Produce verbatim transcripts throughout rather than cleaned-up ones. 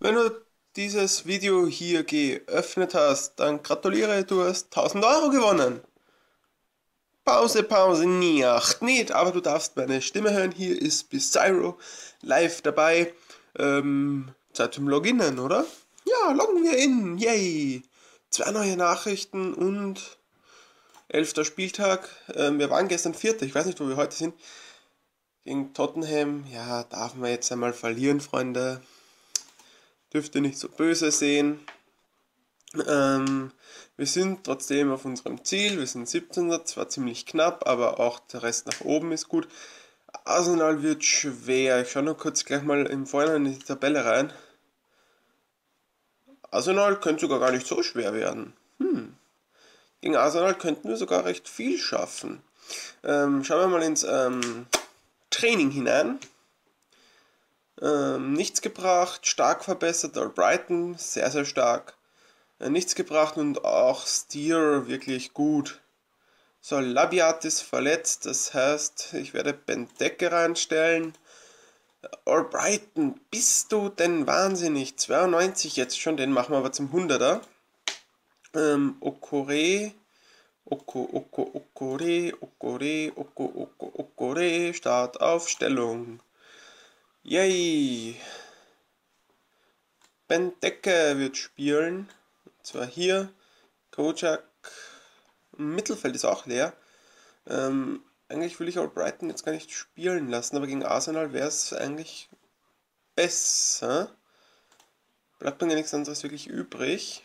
Wenn du dieses Video hier geöffnet hast, dann gratuliere, du hast tausend Euro gewonnen. Pause, Pause, nicht, nicht, aber du darfst meine Stimme hören. Hier ist Bizarro live dabei. Ähm, Zeit zum Loginnen, oder? Ja, loggen wir in, yay! Zwei neue Nachrichten und elfter Spieltag. Ähm, wir waren gestern Vierter, ich weiß nicht, wo wir heute sind. Gegen Tottenham, ja, darf man jetzt einmal verlieren, Freunde. Dürft ihr nicht so böse sehen. Ähm, Wir sind trotzdem auf unserem Ziel, wir sind siebzehnter, zwar ziemlich knapp, aber auch der Rest nach oben ist gut. Arsenal wird schwer, ich schaue nur kurz gleich mal im Vorhinein in die Tabelle rein. Arsenal könnte sogar gar nicht so schwer werden. Hm. Gegen Arsenal könnten wir sogar recht viel schaffen. Ähm, schauen wir mal ins ähm, Training hinein. Ähm, nichts gebracht, stark verbessert, Albrighton, sehr, sehr stark. Äh, nichts gebracht und auch Steer wirklich gut. So, Labiat ist verletzt, das heißt, ich werde Benteke reinstellen. Albrighton, bist du denn wahnsinnig? zweiundneunzig jetzt schon, den machen wir aber zum hunderter. Ähm, Okore, Oko, Oko, Okore, Okore, Oko, Oko, Okore, Startaufstellung. Yay! Benteke wird spielen. Und zwar hier. Kojak. Mittelfeld ist auch leer. Ähm, eigentlich will ich Albrighton jetzt gar nicht spielen lassen, aber gegen Arsenal wäre es eigentlich besser. Bleibt mir gar nichts anderes wirklich übrig.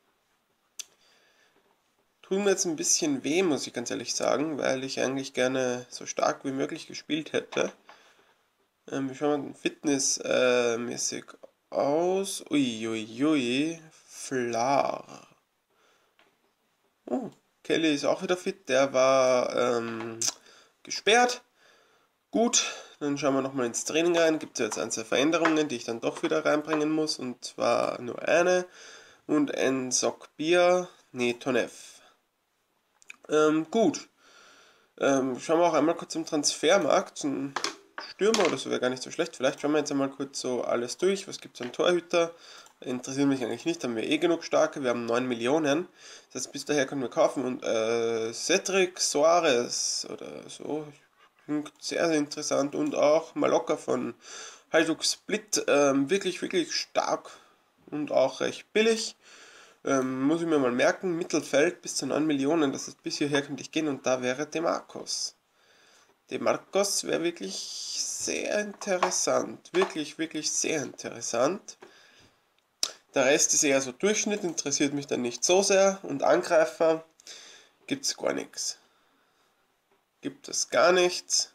Tut mir jetzt ein bisschen weh, muss ich ganz ehrlich sagen, weil ich eigentlich gerne so stark wie möglich gespielt hätte. Ähm, wie schauen wir denn fitnessmäßig aus? Uiuiui, ui, ui. Flar. Oh, Kelly ist auch wieder fit, der war ähm, gesperrt. Gut, dann schauen wir nochmal ins Training rein. Gibt es jetzt ein, zwei Veränderungen, die ich dann doch wieder reinbringen muss. Und zwar nur eine. Und ein Sockbier. Nee, Tonef. Ähm, gut. Ähm, schauen wir auch einmal kurz im Transfermarkt. Ein Stürmer oder so wäre gar nicht so schlecht. Vielleicht schauen wir jetzt einmal kurz so alles durch. Was gibt es an Torhüter? Interessiert mich eigentlich nicht. Haben wir eh genug starke. Wir haben neun Millionen. Das heißt, bis daher können wir kaufen. Und äh, Cedric Soares oder so. Klingt sehr, sehr interessant. Und auch Mallorca von Hajduk Split. Ähm, wirklich, wirklich stark und auch recht billig. Ähm, muss ich mir mal merken, Mittelfeld bis zu neun Millionen, das ist bis hierher könnte ich gehen und da wäre Demarcos. Demarcos wäre wirklich sehr interessant, wirklich, wirklich sehr interessant. Der Rest ist eher so Durchschnitt, interessiert mich dann nicht so sehr und Angreifer gibt es gar nichts. Gibt es gar nichts.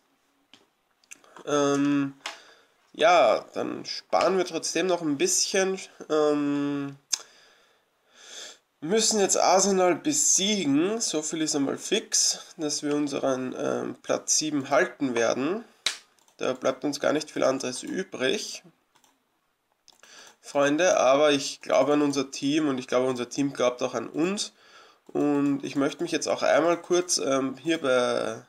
Ähm, ja, dann sparen wir trotzdem noch ein bisschen. Ähm, müssen jetzt Arsenal besiegen, so viel ist einmal fix, dass wir unseren ähm, Platz sieben halten werden. Da bleibt uns gar nicht viel anderes übrig, Freunde, aber ich glaube an unser Team und ich glaube, unser Team glaubt auch an uns. Und ich möchte mich jetzt auch einmal kurz ähm, hier bei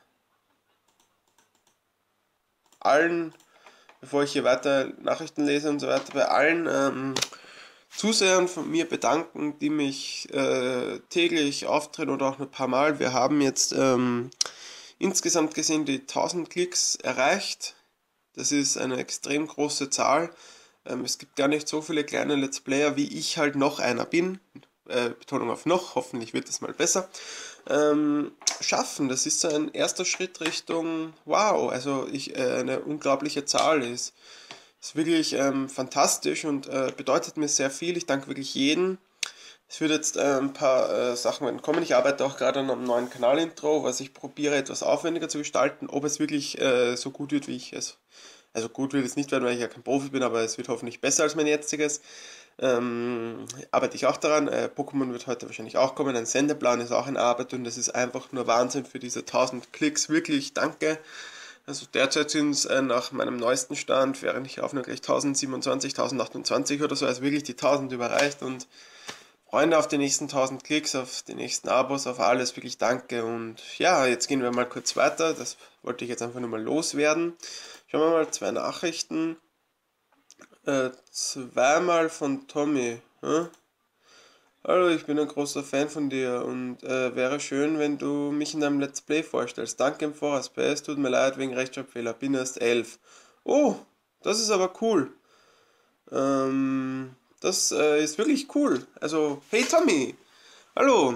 allen, bevor ich hier weiter Nachrichten lese und so weiter, bei allen ähm, Zusehern von mir bedanken, die mich äh, täglich auftreten oder auch nur ein paar Mal. Wir haben jetzt ähm, insgesamt gesehen die tausend Klicks erreicht. Das ist eine extrem große Zahl. Ähm, es gibt gar nicht so viele kleine Let's Player, wie ich halt noch einer bin. Äh, Betonung auf noch, hoffentlich wird es mal besser. Ähm, schaffen, das ist so ein erster Schritt Richtung wow, also ich, äh, eine unglaubliche Zahl ist. Ist wirklich ähm, fantastisch und äh, bedeutet mir sehr viel. Ich danke wirklich jedem. Es wird jetzt äh, ein paar äh, Sachen werden kommen. Ich arbeite auch gerade an einem neuen Kanalintro, was ich probiere etwas aufwendiger zu gestalten. Ob es wirklich äh, so gut wird, wie ich es. Also gut wird es nicht werden, weil ich ja kein Profi bin, aber es wird hoffentlich besser als mein jetziges. Ähm, arbeite ich auch daran. Äh, Pokémon wird heute wahrscheinlich auch kommen. Ein Sendeplan ist auch in Arbeit und das ist einfach nur Wahnsinn für diese tausend Klicks. Wirklich danke. Also derzeit sind es äh, nach meinem neuesten Stand, während ich aufnehme, gleich tausendsiebenundzwanzig, tausendachtundzwanzig oder so, also wirklich die tausend überreicht und Freunde auf die nächsten tausend Klicks, auf die nächsten Abos, auf alles, wirklich danke und ja, jetzt gehen wir mal kurz weiter, das wollte ich jetzt einfach nur mal loswerden. Schauen wir mal zwei Nachrichten. Äh, zweimal von Tommy. Hm? Hallo, ich bin ein großer Fan von dir und äh, wäre schön, wenn du mich in deinem Let's Play vorstellst. Danke im Voraus. P S, tut mir leid wegen Rechtschreibfehler. Bin erst elf. Oh, das ist aber cool. Ähm, das äh, ist wirklich cool. Also, hey Tommy. Hallo.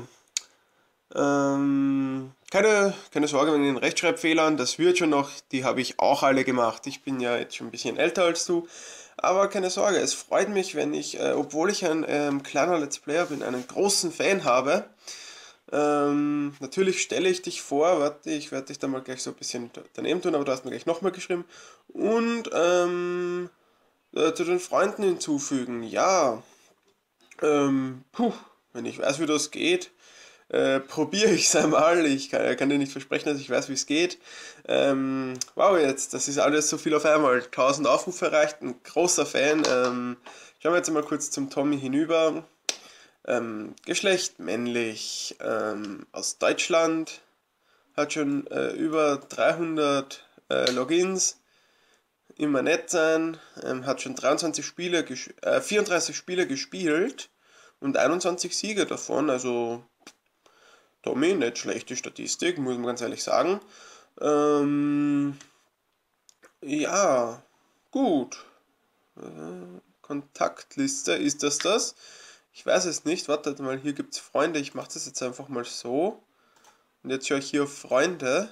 Ähm, keine, keine Sorge wegen den Rechtschreibfehlern, das wird schon noch, die habe ich auch alle gemacht. Ich bin ja jetzt schon ein bisschen älter als du, aber keine Sorge, es freut mich, wenn ich, äh, obwohl ich ein ähm, kleiner Let's Player bin, einen großen Fan habe. Ähm, natürlich stelle ich dich vor, warte, ich werde dich dann mal gleich so ein bisschen daneben tun, aber du hast mir gleich nochmal geschrieben. Und ähm, äh, zu den Freunden hinzufügen, ja, ähm, puh, wenn ich weiß, wie das geht, äh, probiere ich es einmal. Ich kann, kann dir nicht versprechen, dass ich weiß, wie es geht. Ähm, wow, jetzt, das ist alles so viel auf einmal. tausend Aufrufe erreicht, ein großer Fan. Ähm, schauen wir jetzt mal kurz zum Tommy hinüber. Ähm, Geschlecht männlich, ähm, aus Deutschland, hat schon äh, über dreihundert äh, Logins, immer nett sein, ähm, hat schon dreiundzwanzig Spiele, äh, vierunddreißig Spiele gespielt und einundzwanzig Siege davon, also Tommy, nicht schlechte Statistik, muss man ganz ehrlich sagen. Ähm, ja, gut. Äh, Kontaktliste, ist das das? Ich weiß es nicht. Wartet mal, hier gibt es Freunde. Ich mache das jetzt einfach mal so. Und jetzt schaue ich hier auf Freunde.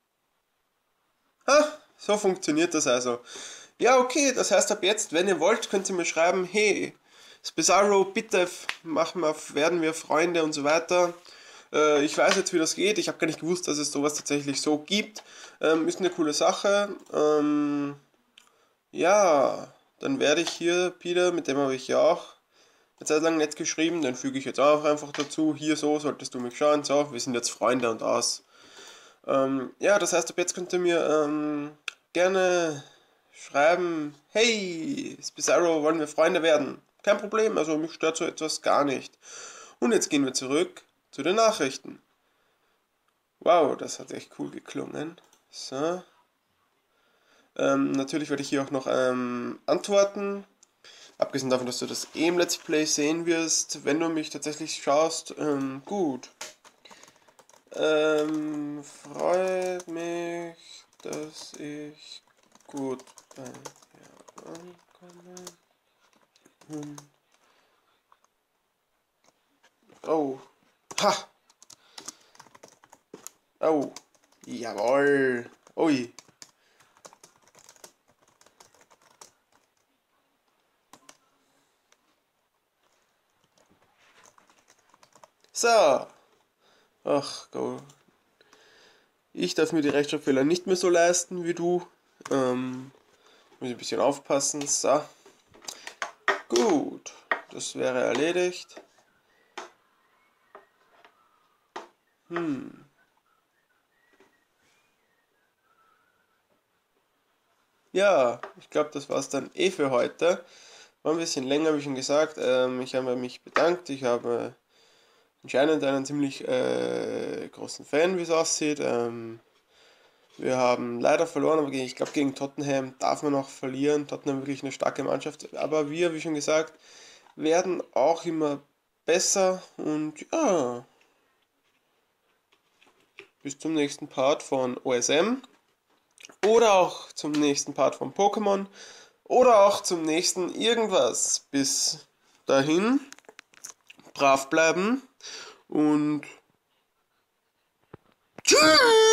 Ha, so funktioniert das also. Ja, okay, das heißt ab jetzt, wenn ihr wollt, könnt ihr mir schreiben, hey, Spizarro, bitte machen wir, werden wir Freunde und so weiter. Äh, ich weiß jetzt, wie das geht. Ich habe gar nicht gewusst, dass es sowas tatsächlich so gibt. Ähm, ist eine coole Sache. Ähm, ja, dann werde ich hier, Peter, mit dem habe ich ja auch eine Zeit lang nett geschrieben, den füge ich jetzt auch einfach dazu. Hier so, solltest du mich schauen. So, wir sind jetzt Freunde und aus. Ähm, ja, das heißt, ab jetzt könnt ihr mir ähm, gerne schreiben, hey, Spizarro, wollen wir Freunde werden? Kein Problem, also mich stört so etwas gar nicht. Und jetzt gehen wir zurück zu den Nachrichten. Wow, das hat echt cool geklungen. So. Ähm, natürlich werde ich hier auch noch ähm, antworten. Abgesehen davon, dass du das eh im Let's Play sehen wirst, wenn du mich tatsächlich schaust. Ähm, gut. Ähm, freut mich, dass ich gut bei dir ankomme. Hm. Oh. Ha! Oh. Jawohl. Ui. So. Ach, go. Ich darf mir die Rechtschreibfehler nicht mehr so leisten wie du. Ähm, muss ich ein bisschen aufpassen. So. Gut. Das wäre erledigt. Hm. Ja, ich glaube, das war es dann eh für heute. War ein bisschen länger, wie schon gesagt. Ähm, ich habe mich bedankt. Ich habe anscheinend einen ziemlich äh, großen Fan, wie es aussieht. Ähm, wir haben leider verloren, aber ich glaube, gegen Tottenham darf man auch verlieren. Tottenham wirklich eine starke Mannschaft. Aber wir, wie schon gesagt, werden auch immer besser. Und ja, bis zum nächsten Part von O S M. Oder auch zum nächsten Part von Pokémon. Oder auch zum nächsten irgendwas. Bis dahin, brav bleiben und tschüss!